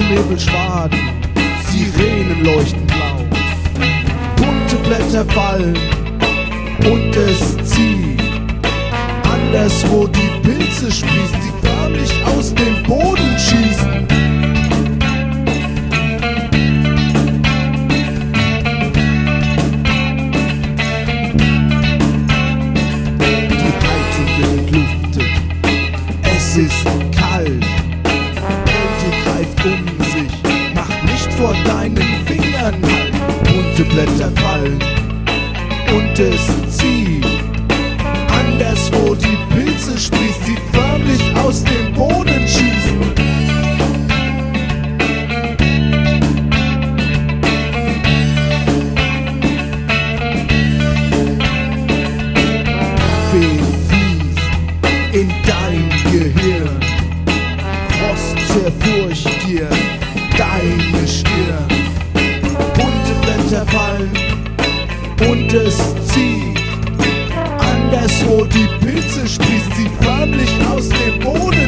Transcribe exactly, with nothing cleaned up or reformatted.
Rauchnebelschwaden, Sirenen leuchten blau. Bunte Blätter fallen und es zieht. Anderswo die Pilze sprießen, sie förmlich aus dem Boden schießen. Die Heizung wird entlüftet, es ist kalt. Kälte greift um sich, macht nicht vor deinen Fingern Halt. Bunte Blätter fallen und es zieht. Anderswo die Pilze sprießen, sie förmlich aus dem Boden schießen. Kaffee fließt in dein Gehirn, Frost zerfurcht dir deine Stirn. Bunte Blätter fallen und es zieht. Anderswo die Pilze sprießen, sie förmlich aus dem Boden